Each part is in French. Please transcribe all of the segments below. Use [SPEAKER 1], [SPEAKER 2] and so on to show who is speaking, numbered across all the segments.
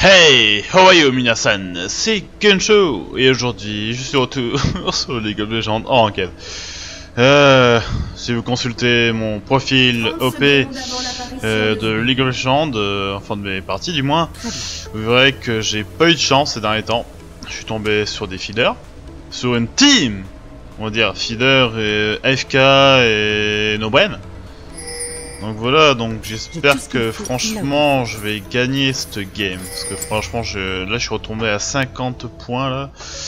[SPEAKER 1] Hey, how are you minasan? C'est Kensho et aujourd'hui je suis retour sur League of Legends en enquête. Si vous consultez mon profil OP de League of Legends, enfin de mes parties du moins, vous verrez que j'ai pas eu de chance ces derniers temps. Je suis tombé sur des feeders, sur une team, on va dire feeder et AFK et No Brain. Donc voilà, donc j'espère que franchement je vais gagner cette game. Parce que franchement là je suis retombé à 50 points là.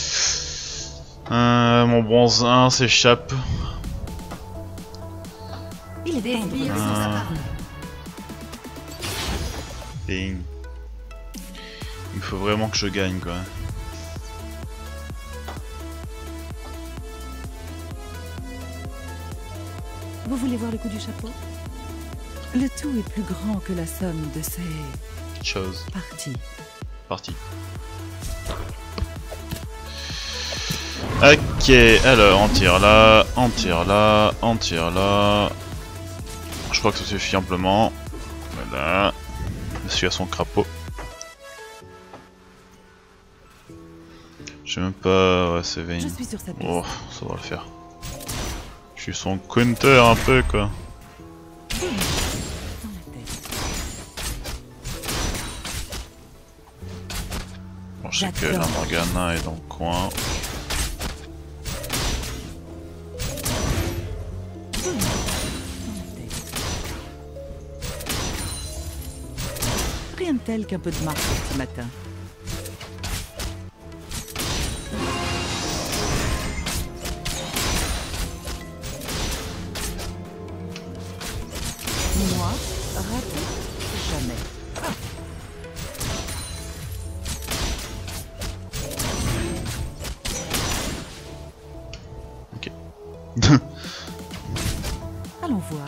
[SPEAKER 1] Mon bronze 1 s'échappe. Ding. Il faut vraiment que je gagne quoi.
[SPEAKER 2] Vous voulez voir le coup du chapeau? Le tout est plus grand que la somme de ces
[SPEAKER 1] choses.
[SPEAKER 2] Parti.
[SPEAKER 1] Ok, alors on tire là, on tire là, on tire là. Je crois que ça suffit amplement. Voilà. Monsieur a son crapaud. Je sais même pas. Ouais, c'est vain. Oh, ça va le faire. Je suis son counter un peu quoi. Bon, je sais que la Morgana est dans le coin.
[SPEAKER 2] Rien de tel qu'un peu de marche ce petit matin. Moi, raté jamais.
[SPEAKER 1] Ok.
[SPEAKER 2] Allons voir.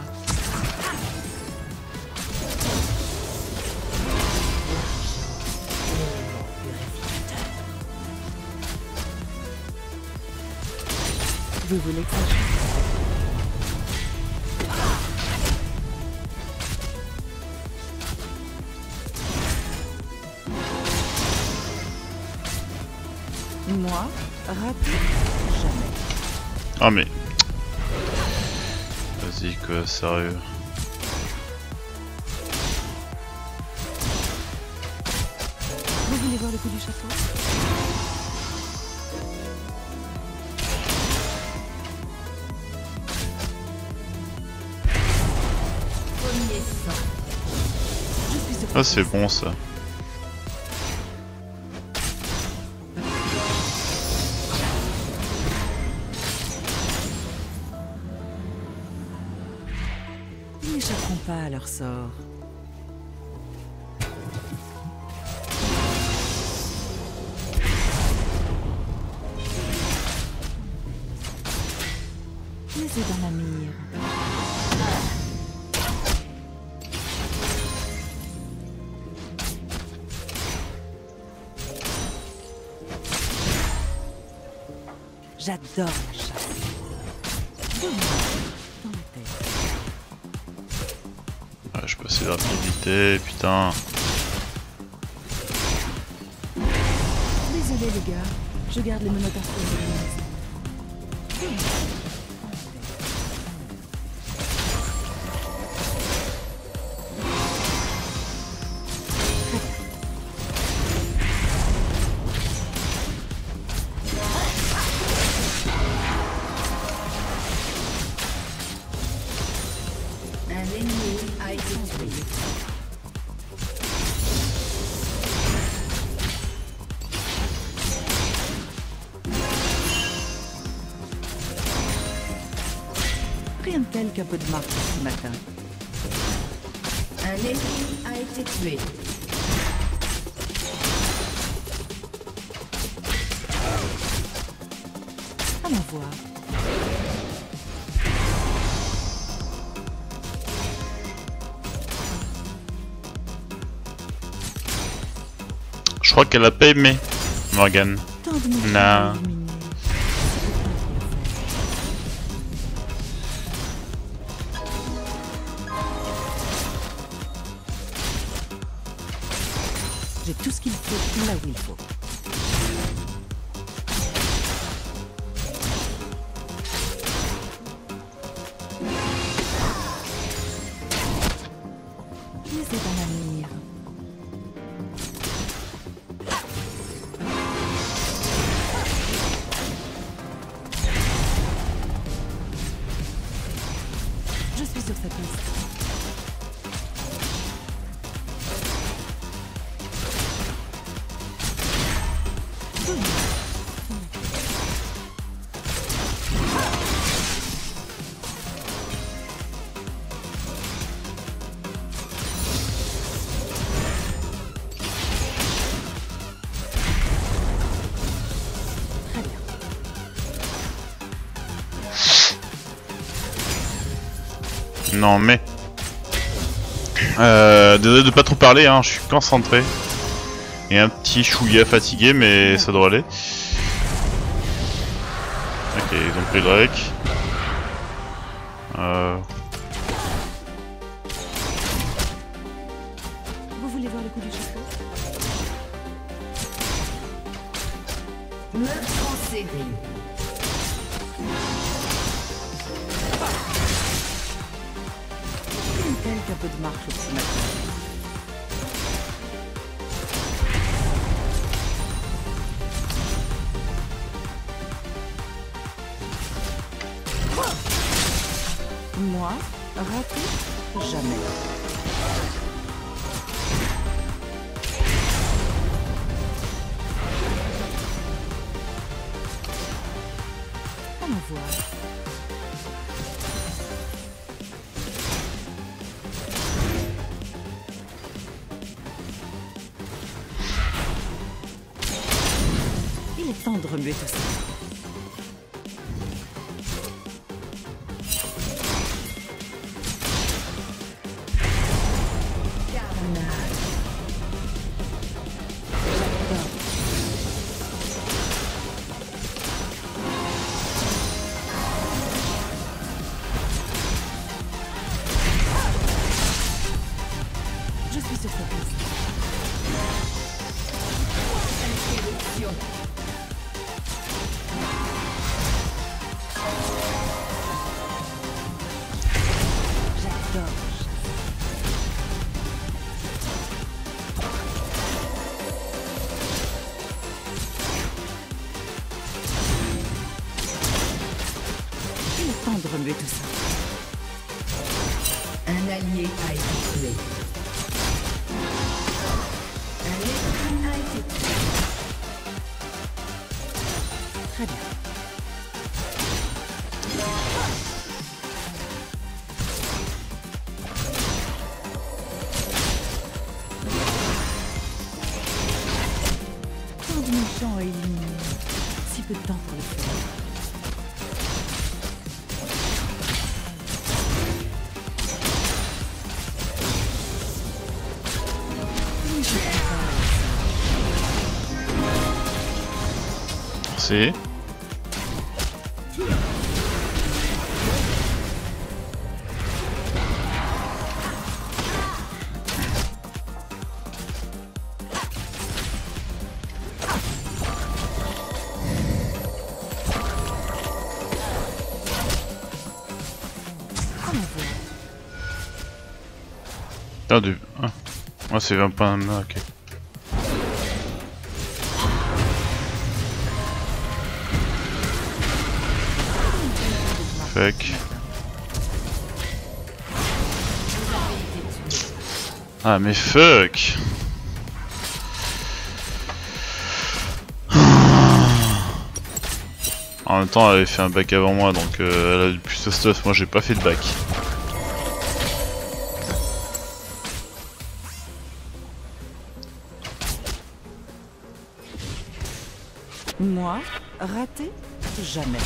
[SPEAKER 2] Vous voulez que ça change? Moi, raté jamais.
[SPEAKER 1] Ah mais... Vas-y quoi, sérieux.
[SPEAKER 2] Vous voulez voir le coup du chapeau?
[SPEAKER 1] Ah c'est bon ça.
[SPEAKER 2] Ils n'échapperont pas à leur sort. Laissez dans la mire. J'adore la chasse. Dans la tête.
[SPEAKER 1] Ouais, je peux essayer de rapidité, putain.
[SPEAKER 2] Désolé les gars, je garde les menottes à feu de la maison.
[SPEAKER 3] Un ennemi a été tué.
[SPEAKER 2] Rien de tel qu'un peu de marche ce matin.
[SPEAKER 3] Un ennemi a été tué.
[SPEAKER 2] Allons voir.
[SPEAKER 1] Je crois qu'elle a pas aimé Morgane.
[SPEAKER 2] Tant de monde
[SPEAKER 1] Non.
[SPEAKER 2] illuminé. J'ai tout ce qu'il faut là où il faut. Mais c'est un avenir. Je suis sur sa piste.
[SPEAKER 1] Non mais... désolé de pas trop parler, hein, je suis concentré. Et un petit chouïa fatigué, mais ça doit aller. Ok, ils ont pris le Drake.
[SPEAKER 2] Vous voulez voir le coup du chapeau?
[SPEAKER 3] Meurtre en série.
[SPEAKER 2] Qu'un peu de marche au petit matin. Moi, raté, jamais. Allons voir. Il est temps de remuer tout ça. Je suis sur sa piste.
[SPEAKER 3] Interruption.
[SPEAKER 2] J'adore. Il est temps de remuer tout ça.
[SPEAKER 3] Un allié a été tué. Un ennemi a été tué.
[SPEAKER 2] Très bien. Tant de méchants à éliminer. Si peu de temps pour le faire. Oui, je prépare.
[SPEAKER 1] C'est... Ah, du... Ah. Moi c'est 20 points de mana, ok. Fuck. Ah mais fuck. En même temps elle avait fait un bac avant moi donc elle a du plus de stuff, moi j'ai pas fait de bac.
[SPEAKER 2] Moi, raté, jamais.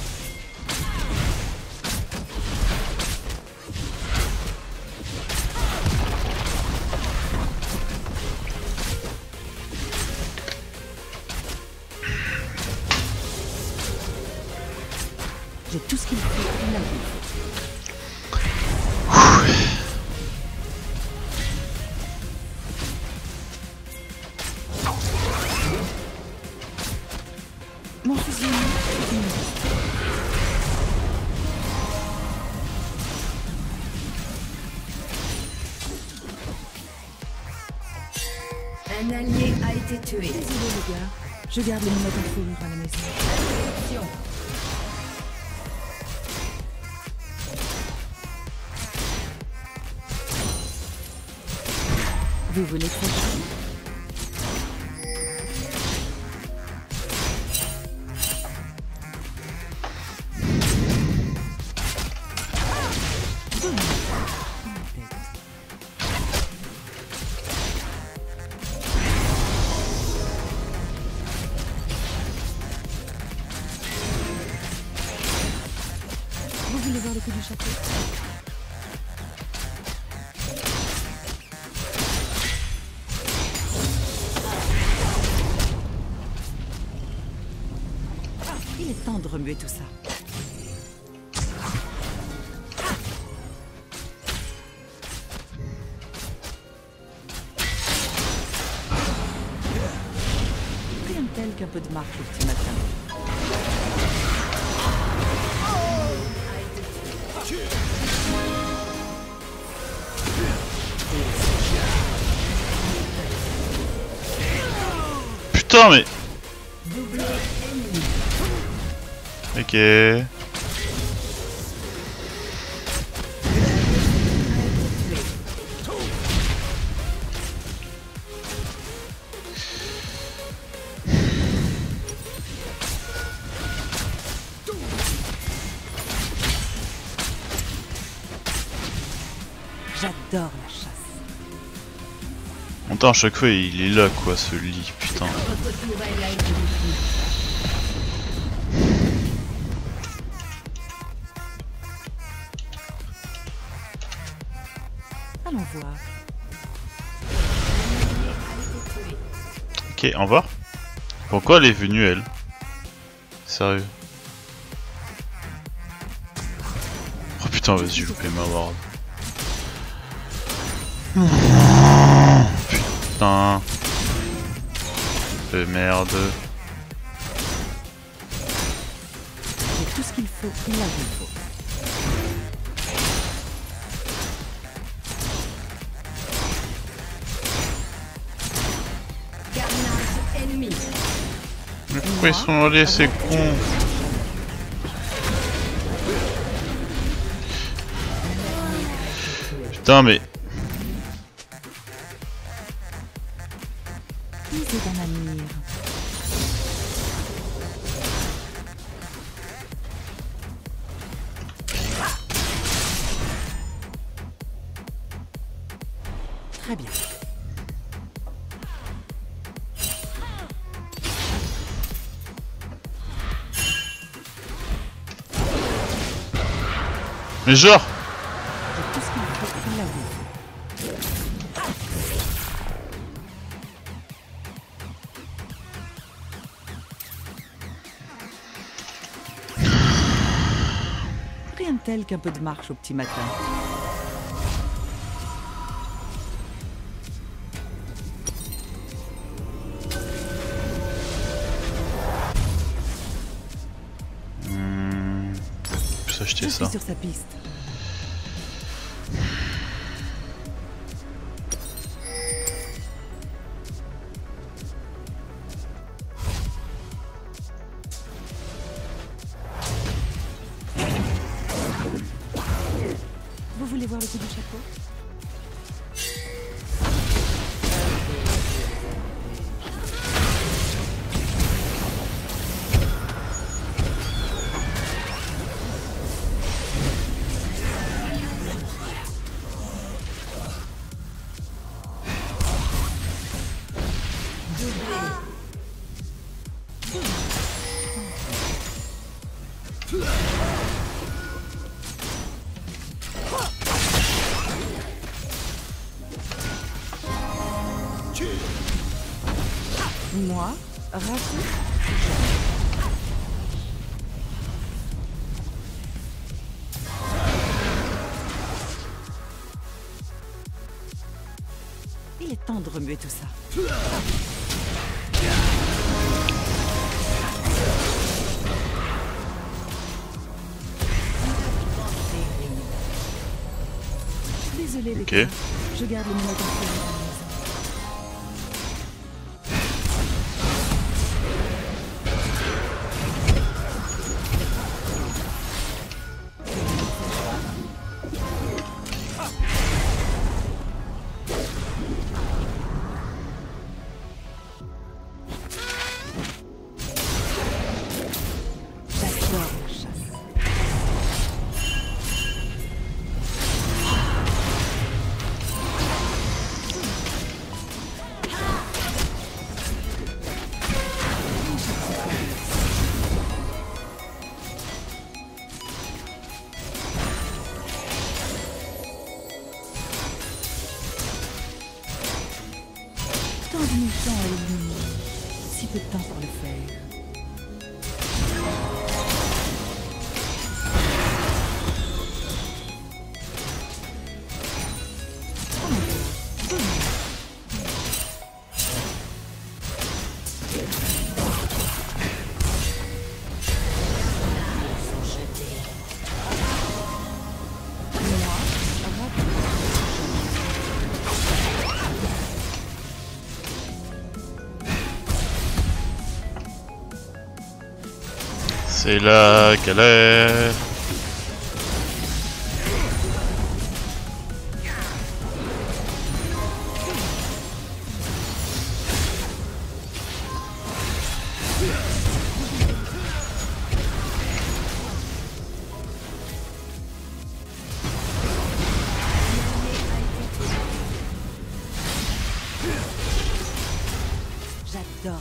[SPEAKER 2] J'ai tout ce qu'il faut là où il faut.
[SPEAKER 3] Un allié a été tué.
[SPEAKER 2] Désolé les gars, je garde les menottes en fourrure à la maison.
[SPEAKER 3] Interruption.
[SPEAKER 2] Vous voulez que ça joue? Vous voulez voir le coup du chapeau? Il est temps de remuer tout ça. Rien de tel qu'un peu de marche au petit matin.
[SPEAKER 1] Putain, mais.
[SPEAKER 3] Doublé ennemi.
[SPEAKER 1] Ok.
[SPEAKER 2] J'adore la chasse.
[SPEAKER 1] Attends, à chaque fois il est là quoi, ce lit, putain.
[SPEAKER 3] Votre tourelle a été détruite.
[SPEAKER 2] Allons voir.
[SPEAKER 1] Ok, au revoir. Pourquoi elle est venue elle? Sérieux. Oh putain, vas-y, j'ai loupé ma ward. Putain. De merde.
[SPEAKER 2] J'ai tout ce qu'il faut, là où il faut.
[SPEAKER 3] Carnage ennemi.
[SPEAKER 1] Mais pourquoi ils sont allés ces cons? Putain mais...
[SPEAKER 2] Lisez dans ma mire. Très bien.
[SPEAKER 1] Mais genre...
[SPEAKER 2] J'ai tout ce qu'il faut, là où il faut. Rien de tel qu'un peu de marche au petit matin.
[SPEAKER 1] Je peux acheter
[SPEAKER 2] Je
[SPEAKER 1] ça.
[SPEAKER 2] suis sur sa piste. Vous voulez voir le coup du chapeau? Moi, raté. Il est temps de remuer tout ça. Désolé les
[SPEAKER 1] Ok.
[SPEAKER 2] gars, je garde les menottes en fourrure à la maison. Il est temps à éliminer. Si peu de temps pour le faire.
[SPEAKER 1] C'est la galère.
[SPEAKER 2] J'adore.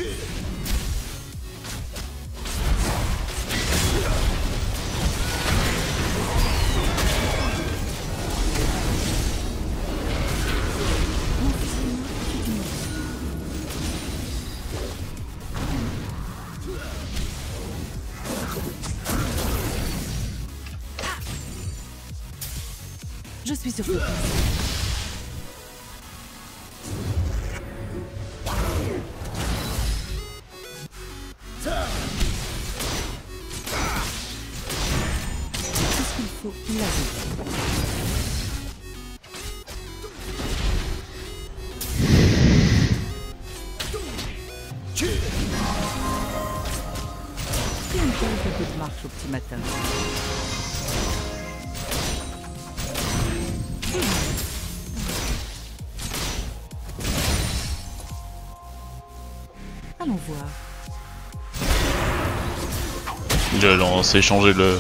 [SPEAKER 2] Je suis sur le point. Tout ce qu'il faut, il l'a vu. Rien de tel qu'un peu de marche au petit matin. Allons voir.
[SPEAKER 1] Il a lancé changer le.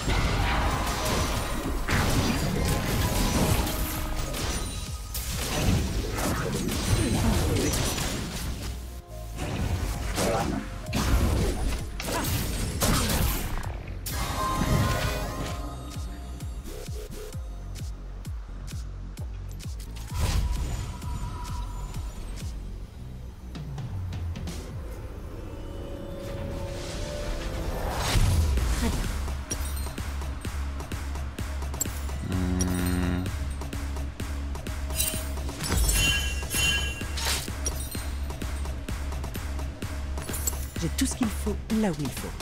[SPEAKER 2] J'ai tout ce qu'il faut là où il faut.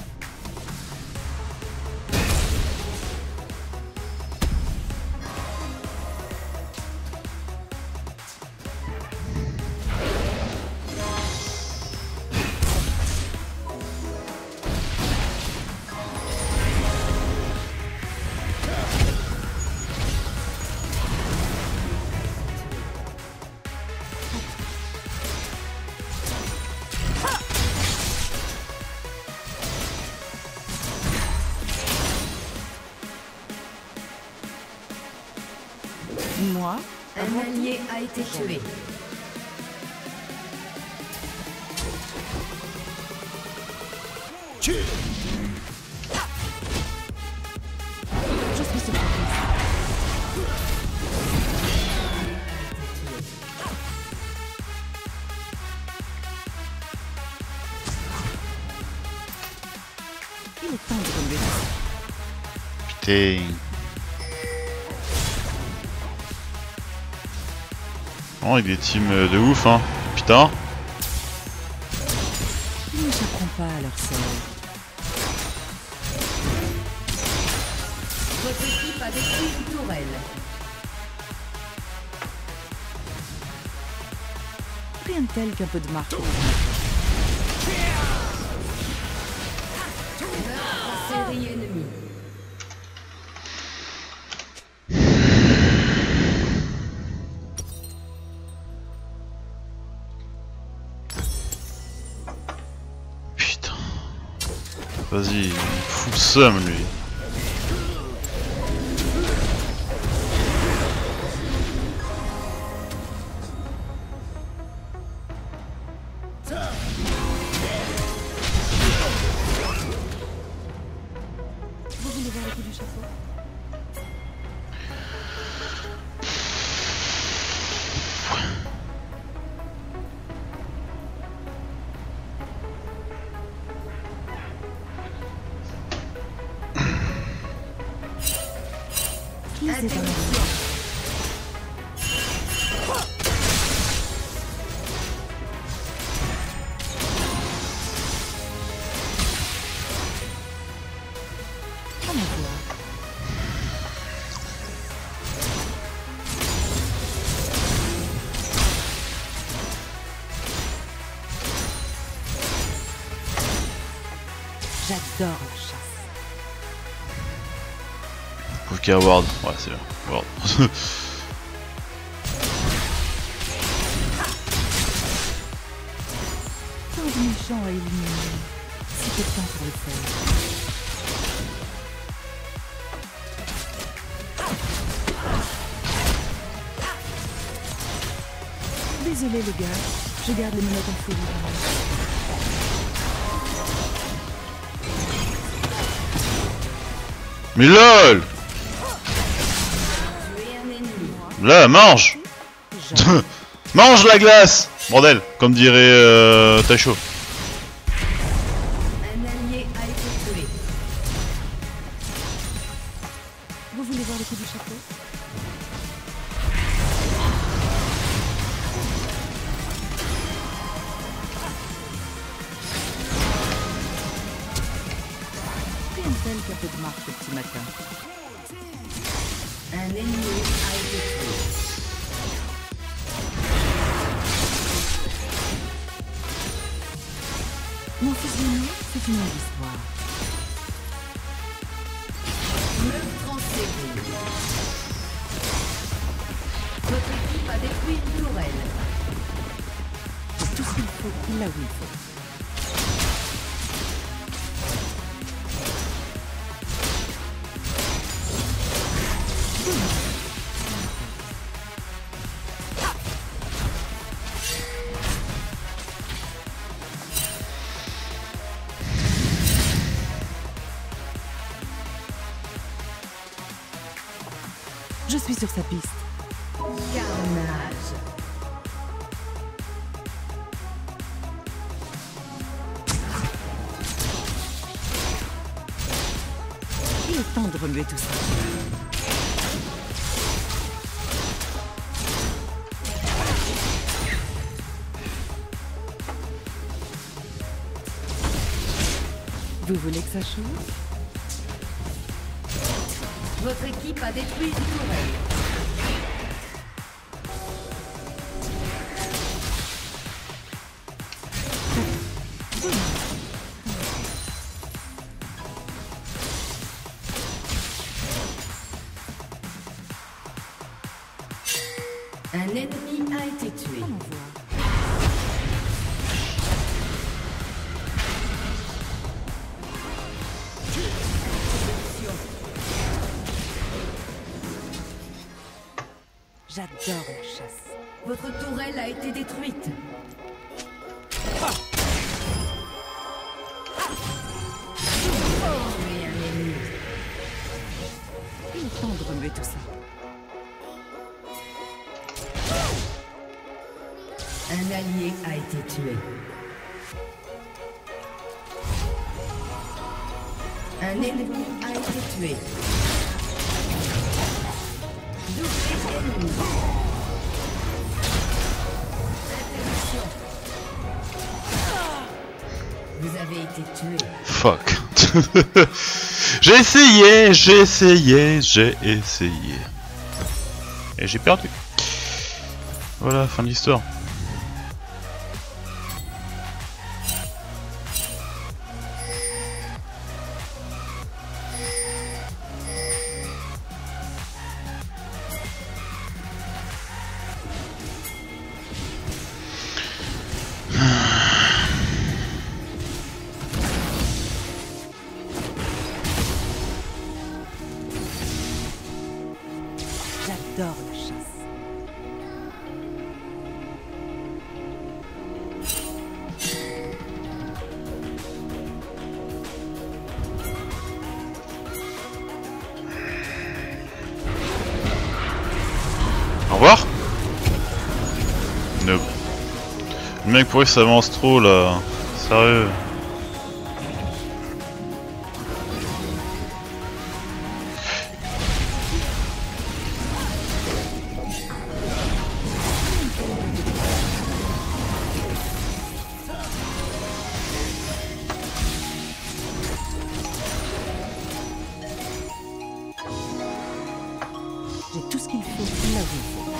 [SPEAKER 2] Moi,
[SPEAKER 3] Un allié a été tué.
[SPEAKER 2] je suis sur le point. Il est temps de tomber.
[SPEAKER 1] Putain. Oh, il est team de ouf, hein. Putain.
[SPEAKER 2] Ils n'échapperont pas à leur sort.
[SPEAKER 3] Votre équipe a détruit une tourelle.
[SPEAKER 2] Rien de tel qu'un peu de marche.
[SPEAKER 3] Série ennemie.
[SPEAKER 1] Putain. Vas-y, il me fout le seum, lui.
[SPEAKER 2] Vous voulez voir le coup du chapeau? J'adore la chasse.
[SPEAKER 1] Ok, Ward. Ouais, c'est bien. Ward.
[SPEAKER 2] Tant de méchants à éliminer. Si peu de temps pour le faire. Désolé les gars, je garde les menottes en fourrure.
[SPEAKER 1] Mais LOL!
[SPEAKER 3] Tuer un ennemi.
[SPEAKER 1] Là, mange!
[SPEAKER 2] Jamais.
[SPEAKER 1] Mange la glace! Bordel, comme dirait Taisho.
[SPEAKER 3] Un allié a été tué.
[SPEAKER 2] Vous voulez voir le coup du chapeau? Rien de tel qu'un peu de marche au petit matin.
[SPEAKER 3] Un ennemi a été tué.
[SPEAKER 2] Mon fils René, c'est une longue histoire.
[SPEAKER 3] Meurtre en série. Votre équipe a détruit une tourelle.
[SPEAKER 2] Tout ce qu'il faut, là où il faut. Je suis sur sa piste.
[SPEAKER 3] Carnage.
[SPEAKER 2] Il est temps de remuer tout ça. Vous voulez que ça chauffe?
[SPEAKER 3] Votre équipe a détruit une tourelle. Un ennemi a été tué.
[SPEAKER 2] Allons voir. J'adore la chasse.
[SPEAKER 3] Votre tourelle a été détruite. Tuer un ennemi.
[SPEAKER 2] Il est temps de remuer tout ça.
[SPEAKER 3] Un allié a été tué. Un ennemi a été tué. Double ennemi. Interruption. Vous avez été tué.
[SPEAKER 1] Fuck. J'ai essayé. Et j'ai perdu. Voilà, fin de l'histoire.
[SPEAKER 2] J'adore la chasse.
[SPEAKER 1] Au revoir. Nope. Le mec pourrait s'avance trop là. Sérieux.
[SPEAKER 2] J'ai tout ce qu'il faut là où il faut.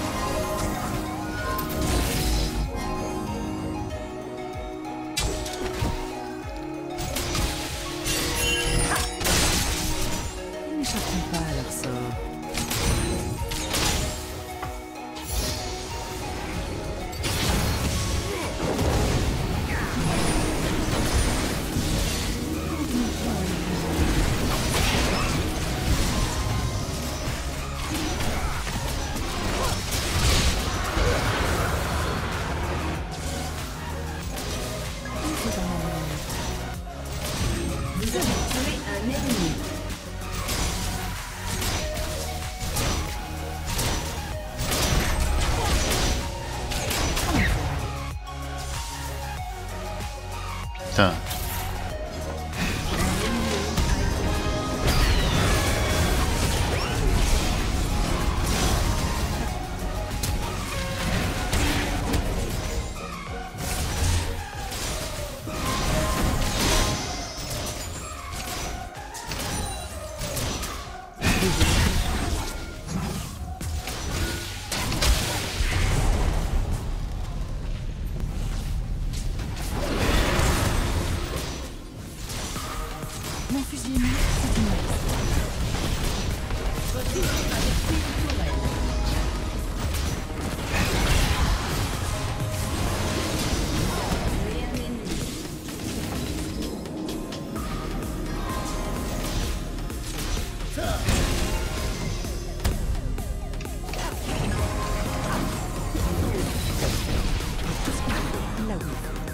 [SPEAKER 1] Putain.
[SPEAKER 2] Mon fusil est mis, c'est une masse.
[SPEAKER 3] Votre équipe a détruit une tourelle. Tué un ennemi.
[SPEAKER 2] Là oui.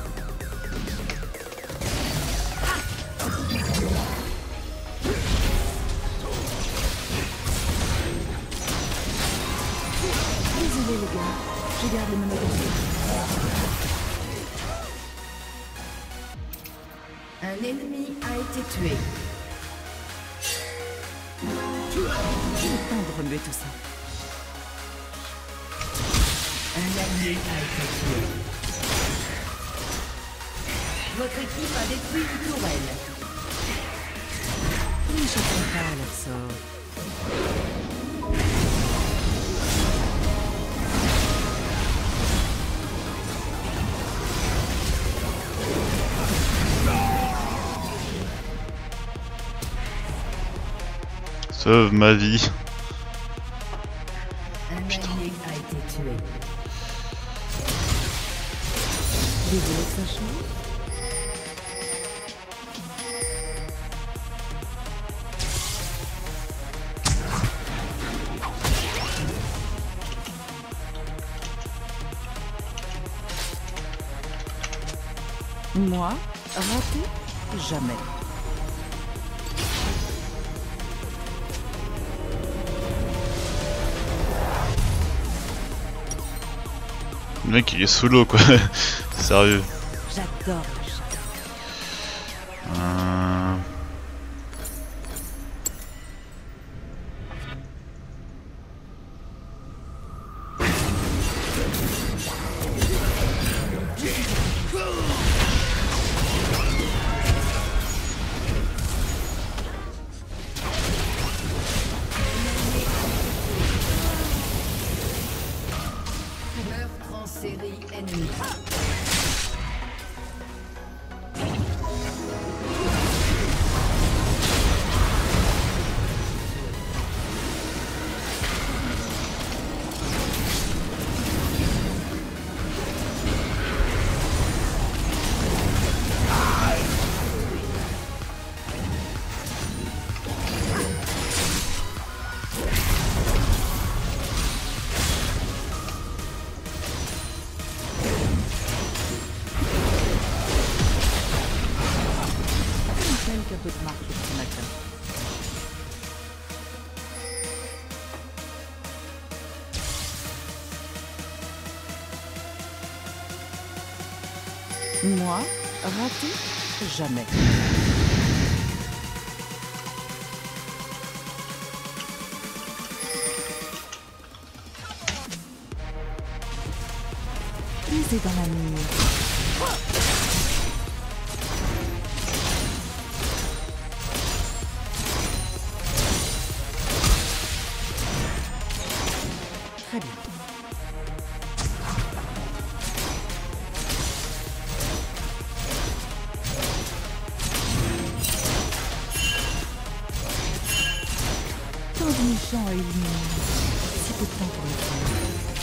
[SPEAKER 2] Désolé les gars, je garde le monopoly.
[SPEAKER 3] Un ennemi a été tué.
[SPEAKER 2] Il est temps de remuer tout ça.
[SPEAKER 3] Un allié a été tué. Votre équipe a détruit une tourelle.
[SPEAKER 2] N'échappons pas à leur sort.
[SPEAKER 1] Sauve ma vie.
[SPEAKER 3] Un allié a été tué.
[SPEAKER 2] Désolé que ça change. Moi, raté, jamais.
[SPEAKER 1] Le mec il est sous l'eau quoi. Sérieux.
[SPEAKER 2] J'adore le chat.
[SPEAKER 3] Meurtre en série ennemie.
[SPEAKER 2] Quelques peu de marque ce matin. Moi, raté, jamais. Puisez dans la mire. Très bien. Tant de méchants à éliminer. Si peu de temps pour le faire.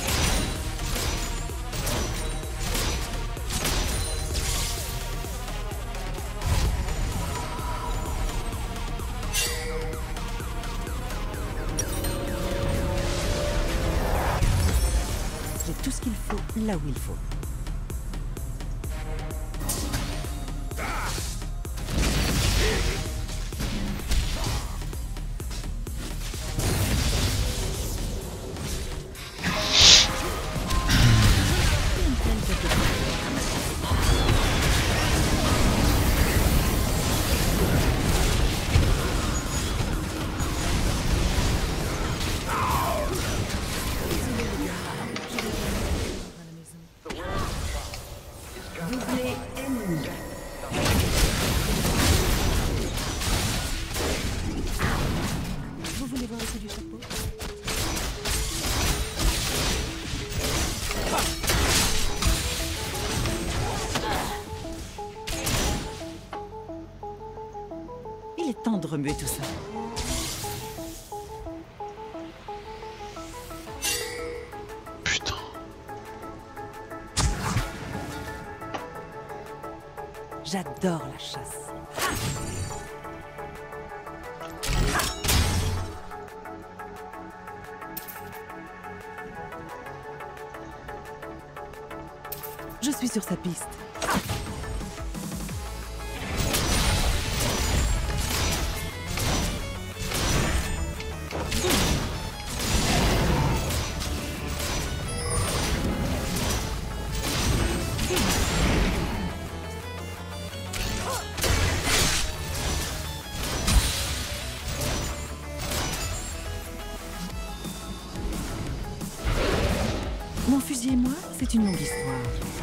[SPEAKER 2] J'ai tout ce qu'il faut là où il faut. temps de remuer tout ça.
[SPEAKER 1] Putain.
[SPEAKER 2] J'adore la chasse. Je suis sur sa piste. Mon fusil et moi, c'est une longue histoire.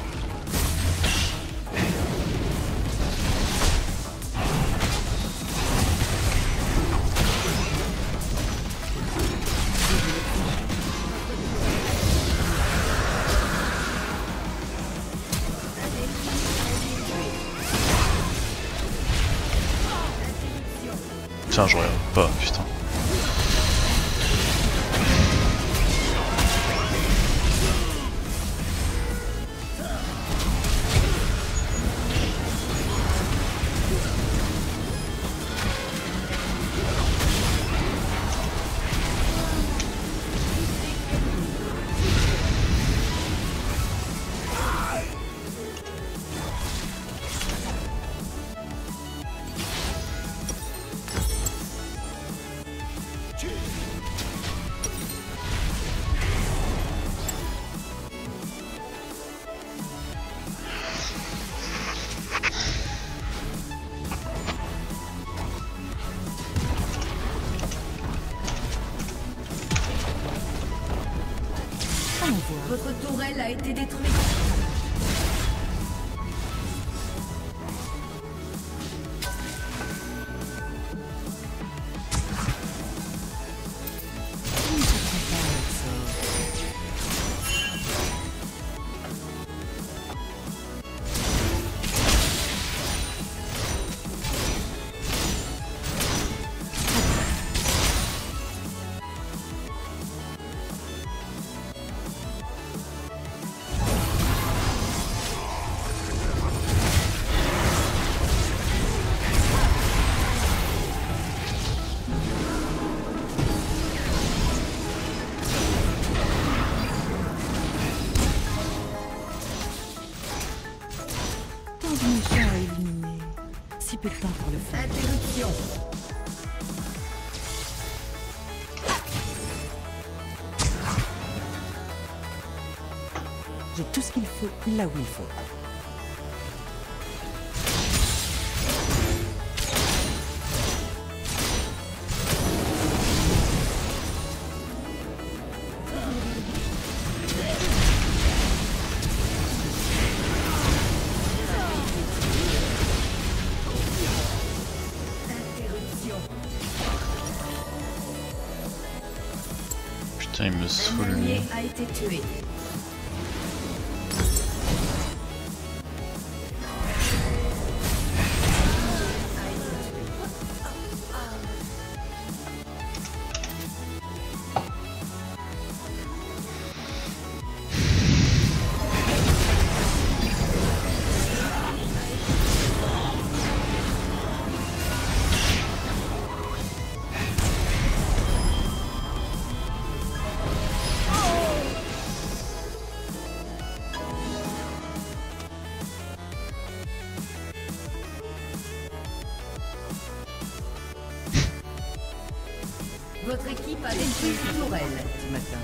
[SPEAKER 1] Tiens, je regarde pas, putain.
[SPEAKER 3] Votre tourelle a été détruite.
[SPEAKER 2] Méchant à éliminer. Si peu de temps pour le faire.
[SPEAKER 3] Interruption.
[SPEAKER 2] J'ai tout ce qu'il faut là où il faut.
[SPEAKER 1] Putain, il me
[SPEAKER 3] Un
[SPEAKER 1] saoule.
[SPEAKER 3] allié a été tué. Votre équipe a détruit une tourelle.
[SPEAKER 2] Ce matin.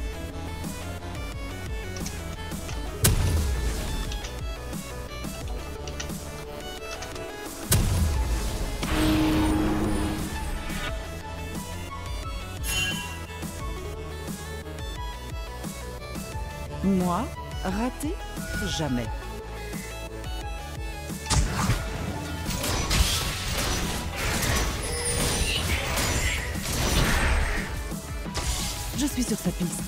[SPEAKER 2] Moi, raté? Jamais. Je suis sur sa piste.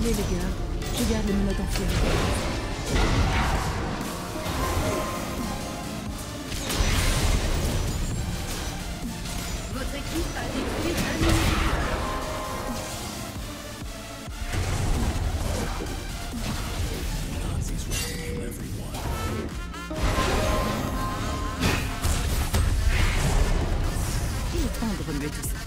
[SPEAKER 2] Allez les gars, je garde les menottes en feu.
[SPEAKER 3] Votre équipe a détruit un ennemi.
[SPEAKER 2] Il est temps de relever tout ça.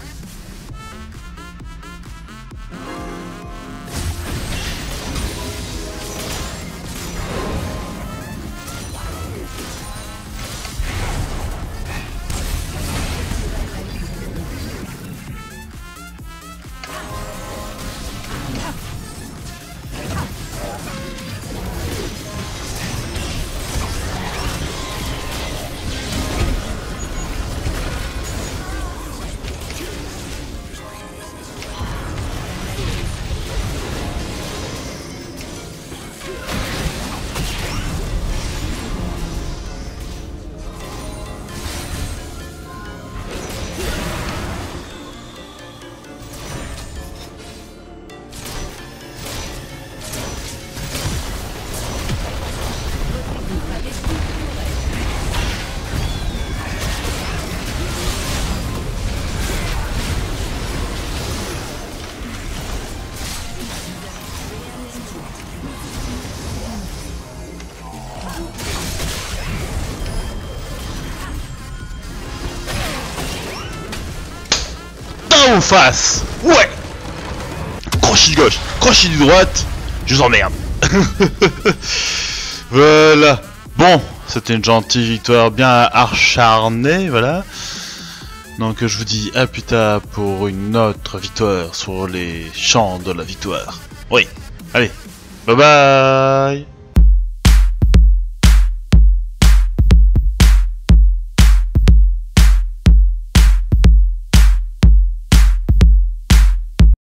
[SPEAKER 1] En face. Ouais. Crochet de gauche, crochet de droite, je vous emmerde. Voilà. Bon, c'était une gentille victoire bien acharnée, voilà. Donc je vous dis à plus tard pour une autre victoire sur les champs de la victoire. Oui, allez, bye bye.